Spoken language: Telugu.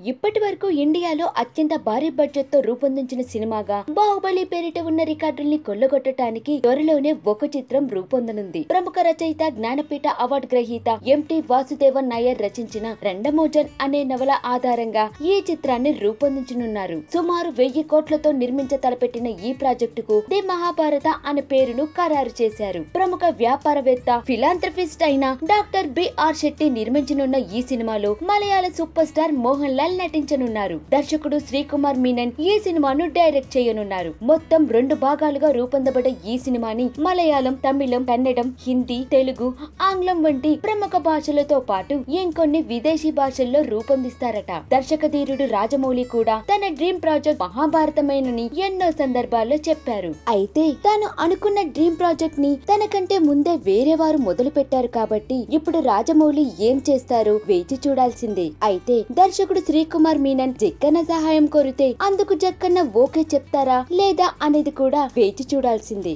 ఇప్పటి వరకు ఇండియాలో అత్యంత భారీ బడ్జెట్ తో రూపొందించిన సినిమాగా బాహుబలి పేరిట ఉన్న రికార్డుల్ని కొల్లగొట్టడానికి త్వరలోనే ఒక చిత్రం రూపొందనుంది. ప్రముఖ రచయిత జ్ఞానపీఠ అవార్డు గ్రహీత ఎంటి వాసుదేవన్ నాయర్ రచించిన రెండమోజన్ అనే నవల ఆధారంగా ఈ చిత్రాన్ని రూపొందించనున్నారు. సుమారు 1000 కోట్లతో నిర్మించ తలపెట్టిన ఈ ప్రాజెక్టుకు ది మహాభారత అనే పేరును ఖరారు చేశారు. ప్రముఖ వ్యాపారవేత్త ఫిలాంథ్రపిస్ట్ అయిన డాక్టర్ బిఆర్ శెట్టి నిర్మించనున్న ఈ సినిమాలో మలయాళ సూపర్ స్టార్ మోహన్ లాల్ నటించనున్నారు. దర్శకుడు శ్రీకుమార్ మీనన్ ఈ సినిమాను డైరెక్ట్ చేయనున్నారు. మొత్తం 2 భాగాలుగా రూపొందబడ్డ ఈ సినిమాని మలయాళం, తమిళం, కన్నడం, హిందీ, తెలుగు, ఆంగ్లం వంటి ప్రముఖ భాషలతో పాటు ఇంకొన్ని విదేశీ భాషల్లో రూపొందిస్తారట. దర్శకధీరుడు రాజమౌళి కూడా తన డ్రీమ్ ప్రాజెక్ట్ మహాభారతమేనని ఎన్నో సందర్భాల్లో చెప్పారు. అయితే తాను అనుకున్న డ్రీమ్ ప్రాజెక్ట్ ని తనకంటే ముందే వేరే వారు మొదలు పెట్టారు కాబట్టి ఇప్పుడు రాజమౌళి ఏం చేస్తారో వేచి చూడాల్సిందే. అయితే దర్శకుడు శ్రీకుమార్ మీనన్ జక్కన్న సహాయం కోరితే అందుకు జక్కన్న ఓకే చెప్తారా లేదా అనేది కూడా వేచి చూడాల్సిందే.